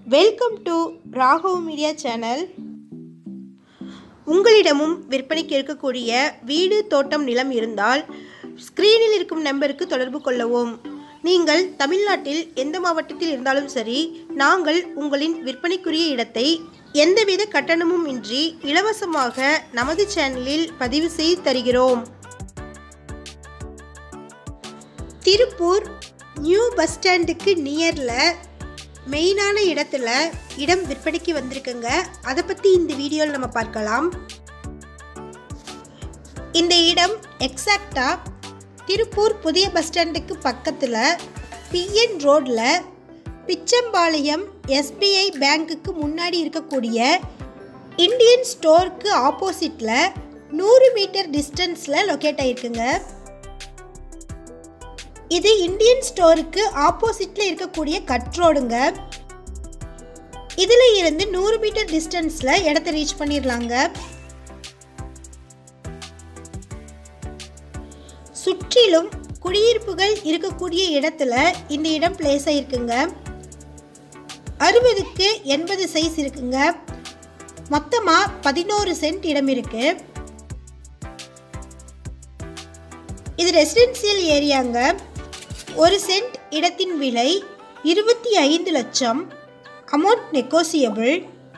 Welcome to Raghav media channel. உங்களிடமும் விற்பனைக்கு இருக்கக்கூடிய வீடு தோட்டம் நிலம் இருந்தால் ஸ்க்ரீனில் இருக்கும் நம்பருக்கு தொடர்பு கொள்ளவும். நீங்கள் தமிழ்நாட்டில் எந்த மாவட்டத்தில் இருந்தாலும் சரி, நாங்கள் உங்களின் விற்பனைக்குரிய இடத்தை எந்தவித கட்டணமும் இன்றி இலவசமாக நமது சேனலில் பதிவு செய்து தருகிறோம். திருப்பூர் நியூ பஸ் ஸ்டாண்டுக்கு நியரில் மெயினான இடத்துல இடம் விற்பனைக்கு வந்திருக்குங்க. அதை பற்றி இந்த வீடியோவில் நம்ம பார்க்கலாம். இந்த இடம் எக்ஸாக்டாக திருப்பூர் புதிய பஸ் ஸ்டாண்டுக்கு பக்கத்தில் பிஎன் ரோடில் பிச்சம்பாளையம் எஸ்பிஐ பேங்க்குக்கு முன்னாடி இருக்கக்கூடிய இந்தியன் ஸ்டோருக்கு ஆப்போசிட்டில் 100 மீட்டர் டிஸ்டன்ஸில் லொக்கேட் ஆகிருக்குங்க. இது இந்தியன் ஸ்டோருக்கு ஆப்போசிட்டில் இருக்கக்கூடிய கட் ரோடுங்க. இதில் இருந்து 100 மீட்டர் டிஸ்டன்ஸில் இடத்தை ரீச் பண்ணிடலாங்க. சுற்றிலும் குடியிருப்புகள் இருக்கக்கூடிய இடத்துல இந்த இடம் பிளேஸ் ஆகிருக்குங்க. 60க்கு 80 சைஸ் இருக்குங்க. மொத்தமாக 11 சென்ட் இடம் இருக்கு. இது ரெசிடென்சியல் ஏரியாங்க. 1 சென்ட் இடத்தின் விலை 25 லட்சம். Amount negotiable.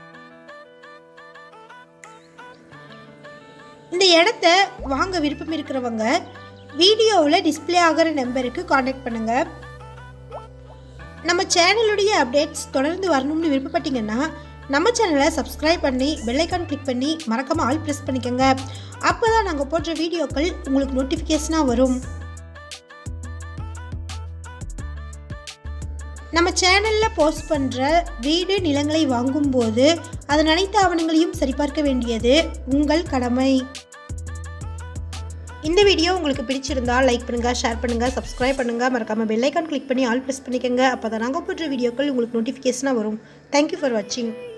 இந்த இடத்த வாங்க விருப்பம் இருக்கிறவங்க வீடியோவில் டிஸ்பிளே ஆகிற நம்பருக்கு காண்டாக்ட் பண்ணுங்க. நம்ம சேனலுடைய அப்டேட்ஸ் தொடர்ந்து வரணும்னு விருப்பப்பட்டீங்கன்னா நம்ம சேனலை சப்ஸ்கிரைப் பண்ணி பெல் ஐக்கான் கிளிக் பண்ணி மறக்காமல் ஆல் ப்ரெஸ் பண்ணிக்கோங்க. அப்போ தான் நாங்கள் போடுற வீடியோக்கள் உங்களுக்கு நோட்டிஃபிகேஷனாக வரும். நம்ம சேனலில் போஸ்ட் பண்ணுற வீடு நிலங்களை வாங்கும்போது அதன் அனைத்து ஆவணங்களையும் சரிபார்க்க வேண்டியது உங்கள் கடமை. இந்த வீடியோ உங்களுக்கு பிடிச்சிருந்தால் லைக் பண்ணுங்கள், ஷேர் பண்ணுங்கள், சப்ஸ்கிரைப் பண்ணுங்கள். மறக்காமல் பெல் ஐக்கான் கிளிக் பண்ணி ஆல் ப்ரெஸ் பண்ணிக்கோங்க. அப்போ தான் நாங்கள் போடுற வீடியோக்கள் உங்களுக்கு நோட்டிஃபிகேஷனாக வரும். தேங்க்யூ ஃபார் வாட்சிங்.